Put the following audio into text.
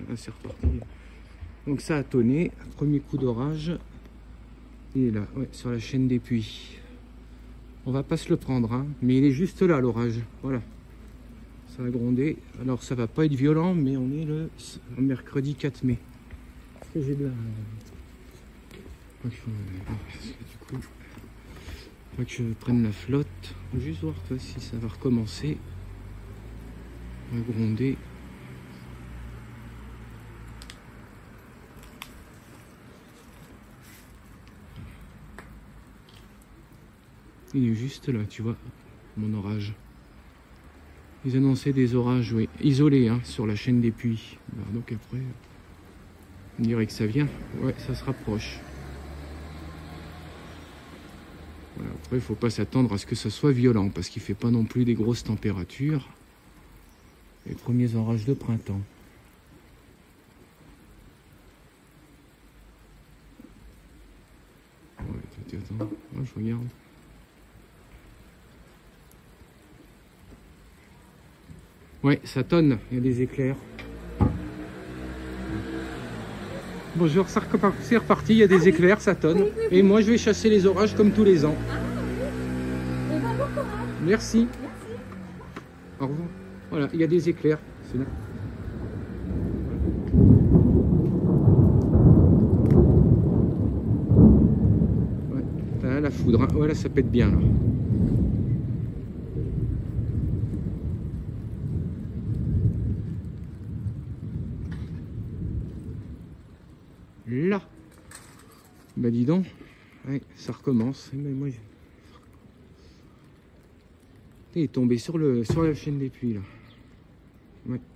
Là, c'est reparti. Donc ça a tonné. Premier coup d'orage. Il est là, ouais, sur la chaîne des puits. On va pas se le prendre, hein, mais il est juste là, l'orage. Voilà. Ça va gronder. Alors ça va pas être violent, mais on est le mercredi 4 mai. Est-ce que j'ai de la... Du coup, faut que je prenne la flotte. Juste voir si ça va recommencer. On va gronder. Il est juste là, tu vois, mon orage. Ils annonçaient des orages, oui, isolés, hein, sur la chaîne des puits. Alors donc après, on dirait que ça vient. Ouais, ça se rapproche. Voilà, après, il ne faut pas s'attendre à ce que ça soit violent, parce qu'il ne fait pas non plus des grosses températures. Les premiers orages de printemps. Ouais, attends, moi je regarde. Ouais, ça tonne, il y a des éclairs. Bonjour, c'est reparti, il y a des éclairs, ça tonne. Et moi je vais chasser les orages comme tous les ans. Merci. Au revoir. Voilà, il y a des éclairs. C'est là. Ouais, t'as la foudre. Hein. Voilà, ça pète bien là. Là. Bah dis donc. Ouais, ça recommence. Mais moi, il est tombé sur la chaîne des puits là. Ouais.